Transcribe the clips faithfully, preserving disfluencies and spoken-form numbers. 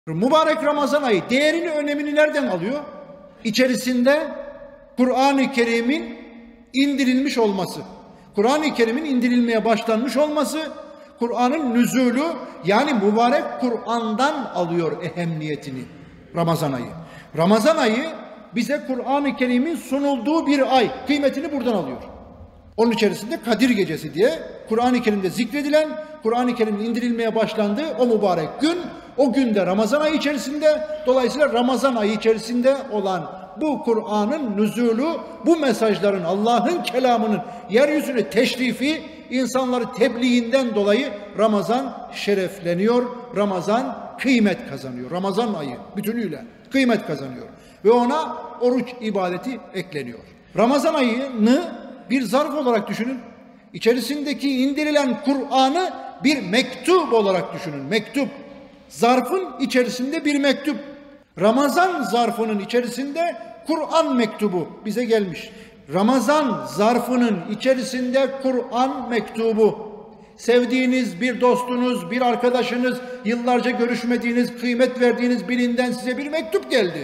Mübarek Ramazan ayı değerini, önemini nereden alıyor? İçerisinde Kur'an-ı Kerim'in indirilmiş olması, Kur'an-ı Kerim'in indirilmeye başlanmış olması, Kur'an'ın nüzulü, yani mübarek Kur'an'dan alıyor ehemmiyetini Ramazan ayı. Ramazan ayı bize Kur'an-ı Kerim'in sunulduğu bir ay, kıymetini buradan alıyor. Onun içerisinde Kadir Gecesi diye Kur'an-ı Kerim'de zikredilen, Kur'an-ı Kerim'in indirilmeye başlandığı o mübarek gün, o günde Ramazan ayı içerisinde, dolayısıyla Ramazan ayı içerisinde olan bu Kur'an'ın nüzulü, bu mesajların, Allah'ın kelamının yeryüzüne teşrifi, insanları tebliğinden dolayı Ramazan şerefleniyor, Ramazan kıymet kazanıyor. Ramazan ayı bütünüyle kıymet kazanıyor ve ona oruç ibadeti ekleniyor. Ramazan ayını bir zarf olarak düşünün. İçerisindeki indirilen Kur'an'ı bir mektup olarak düşünün. Mektup. Zarfın içerisinde bir mektup. Ramazan zarfının içerisinde Kur'an mektubu bize gelmiş. Ramazan zarfının içerisinde Kur'an mektubu. Sevdiğiniz bir dostunuz, bir arkadaşınız, yıllarca görüşmediğiniz, kıymet verdiğiniz birinden size bir mektup geldi.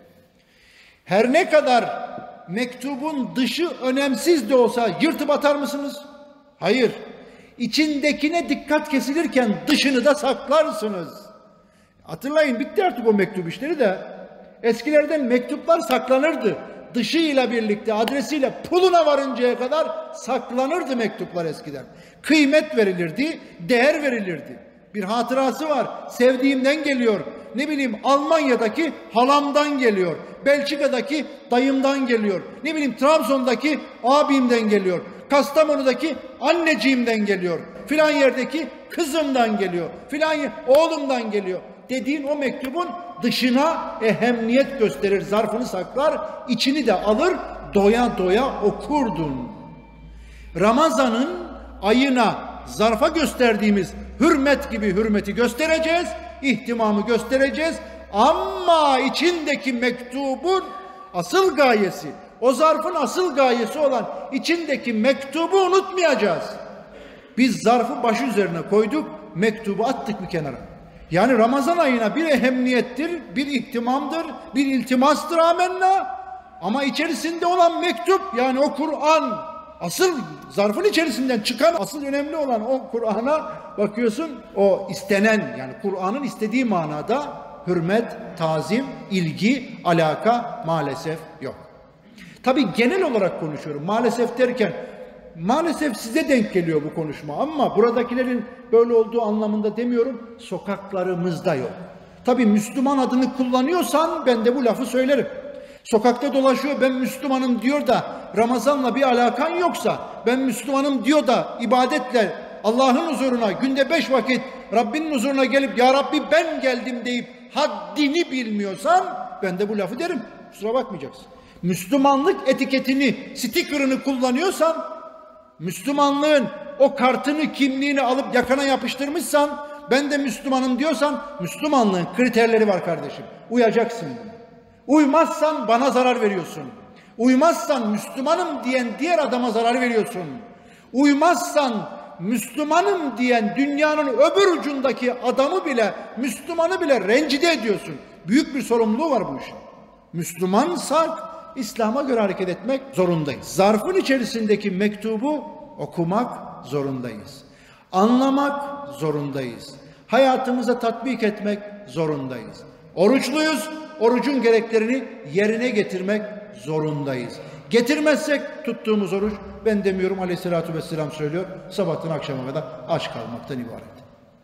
Her ne kadar mektubun dışı önemsiz de olsa yırtıp atar mısınız? Hayır. İçindekine dikkat kesilirken dışını da saklarsınız. Hatırlayın, bitti artık o mektup işleri de. Eskilerden mektuplar saklanırdı. Dışıyla birlikte, adresiyle, puluna varıncaya kadar saklanırdı mektuplar eskiden. Kıymet verilirdi, değer verilirdi. Bir hatırası var. Sevdiğimden geliyor. Ne bileyim, Almanya'daki halamdan geliyor. Belçika'daki dayımdan geliyor. Ne bileyim, Trabzon'daki abimden geliyor. Kastamonu'daki anneciğimden geliyor. Filan yerdeki kızımdan geliyor. Filan yer, oğlumdan geliyor. Dediğin o mektubun dışına ehemmiyet gösterir. Zarfını saklar, içini de alır, doya doya okurdun. Ramazan'ın ayına, zarfa gösterdiğimiz hürmet gibi hürmeti göstereceğiz, ihtimamı göstereceğiz. Ama içindeki mektubun asıl gayesi, o zarfın asıl gayesi olan içindeki mektubu unutmayacağız. Biz zarfı baş üzerine koyduk, mektubu attık bir kenara. Yani Ramazan ayına bir ehemmiyettir, bir ihtimamdır, bir iltimastır, amenna. Ama içerisinde olan mektup, yani o Kur'an, asıl zarfın içerisinden çıkan, asıl önemli olan o Kur'an'a bakıyorsun, o istenen, yani Kur'an'ın istediği manada hürmet, tazim, ilgi, alaka maalesef yok. Tabii genel olarak konuşuyorum. Maalesef derken, maalesef size denk geliyor bu konuşma ama buradakilerin böyle olduğu anlamında demiyorum, sokaklarımızda yok. Tabii Müslüman adını kullanıyorsan ben de bu lafı söylerim. Sokakta dolaşıyor, ben Müslümanım diyor da Ramazan'la bir alakan yoksa, ben Müslümanım diyor da ibadetle Allah'ın huzuruna günde beş vakit Rabbinin huzuruna gelip ya Rabbi ben geldim deyip haddini bilmiyorsan ben de bu lafı derim. Kusura bakmayacaksın. Müslümanlık etiketini, sticker'ını kullanıyorsan, Müslümanlığın o kartını, kimliğini alıp yakana yapıştırmışsan, ben de Müslümanım diyorsan, Müslümanlığın kriterleri var kardeşim. Uyacaksın buna. Uymazsan bana zarar veriyorsun. Uymazsan Müslümanım diyen diğer adama zarar veriyorsun. Uymazsan Müslümanım diyen dünyanın öbür ucundaki adamı bile, Müslümanı bile rencide ediyorsun. Büyük bir sorumluluğu var bu işin. Müslümansak İslam'a göre hareket etmek zorundayız. Zarfın içerisindeki mektubu okumak zorundayız. Anlamak zorundayız. Hayatımıza tatbik etmek zorundayız. Oruçluyuz, orucun gereklerini yerine getirmek zorundayız. Getirmezsek tuttuğumuz oruç, ben demiyorum, aleyhissalatü vesselam söylüyor, sabahtan akşama kadar aç kalmaktan ibaret.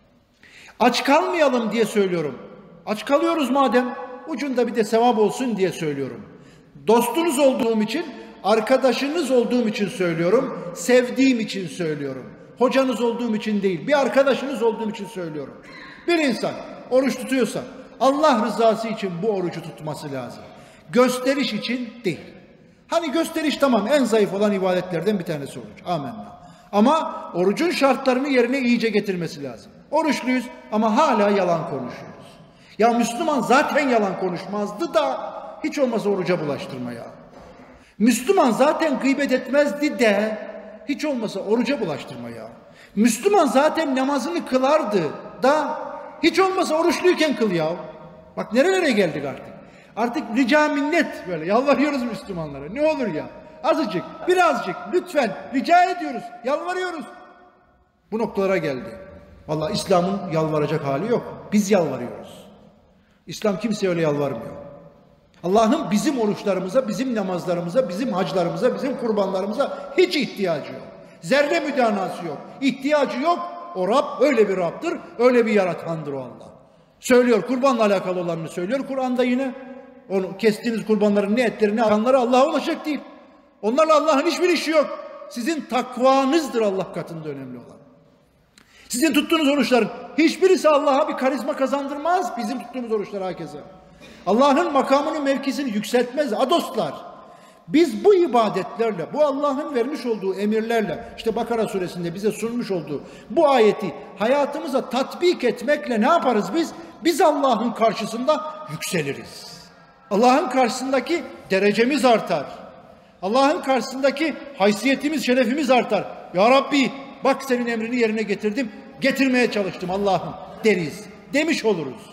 Aç kalmayalım diye söylüyorum. Aç kalıyoruz madem, ucunda bir de sevap olsun diye söylüyorum. Dostunuz olduğum için, arkadaşınız olduğum için söylüyorum, sevdiğim için söylüyorum. Hocanız olduğum için değil, bir arkadaşınız olduğum için söylüyorum. Bir insan oruç tutuyorsa, Allah rızası için bu orucu tutması lazım. Gösteriş için değil. Hani gösteriş tamam, en zayıf olan ibadetlerden bir tanesi oruç. Amenna. Ama orucun şartlarını yerine iyice getirmesi lazım. Oruçluyuz ama hala yalan konuşuyoruz. Ya Müslüman zaten yalan konuşmazdı da hiç olmazsa oruca bulaştırma ya. Müslüman zaten gıybet etmezdi de hiç olmasa oruca bulaştırma ya. Müslüman zaten namazını kılardı da hiç olmasa oruçluyken kıl ya. Bak nerelere geldik artık. Artık rica minnet böyle yalvarıyoruz Müslümanlara. Ne olur ya. Azıcık, birazcık lütfen rica ediyoruz, yalvarıyoruz. Bu noktalara geldi. Vallahi İslam'ın yalvaracak hali yok. Biz yalvarıyoruz. İslam kimseye öyle yalvarmıyor. Allah'ın bizim oruçlarımıza, bizim namazlarımıza, bizim haclarımıza, bizim kurbanlarımıza hiç ihtiyacı yok. Zerre müdanası yok. İhtiyacı yok. O Rab öyle bir Rab'dır, öyle bir yaratandır o Allah. Söylüyor, kurbanla alakalı olanını söylüyor. Kur'an'da yine onu kestiğiniz kurbanların ne etleri ne kanları Allah'a ulaşacak değil. Onlarla Allah'ın hiçbir işi yok. Sizin takvanızdır Allah katında önemli olan. Sizin tuttuğunuz oruçların hiçbirisi Allah'a bir karizma kazandırmaz. Bizim tuttuğumuz oruçlar herkese. Allah'ın makamını, mevkisini yükseltmez. Adostlar. Biz bu ibadetlerle, bu Allah'ın vermiş olduğu emirlerle, işte Bakara suresinde bize sunmuş olduğu bu ayeti hayatımıza tatbik etmekle ne yaparız biz? Biz Allah'ın karşısında yükseliriz. Allah'ın karşısındaki derecemiz artar. Allah'ın karşısındaki haysiyetimiz, şerefimiz artar. Ya Rabbi bak senin emrini yerine getirdim, getirmeye çalıştım Allah'ım deriz. Demiş oluruz.